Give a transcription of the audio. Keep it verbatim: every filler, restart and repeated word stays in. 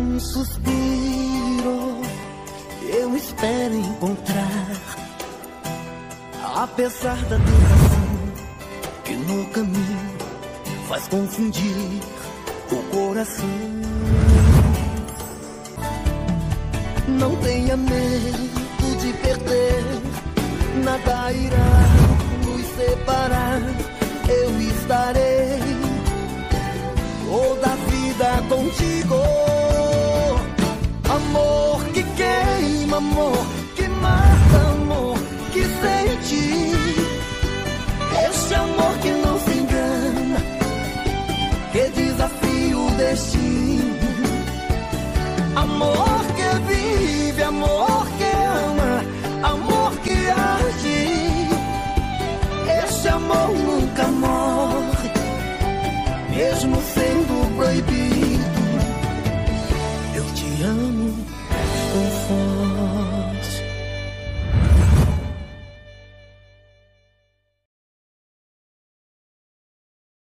Um suspiro eu espero encontrar, apesar da tentação que no caminho faz confundir o coração. Não tenha medo de perder, nada irá nos separar. Eu estarei toda a vida contigo. Amor que queima, amor que mata, amor que sente. Esse amor que não se engana, que desafia o destino. Amor que vive, amor que ama, amor que age. Esse amor nunca morre, mesmo sendo proibido. Eu te amo.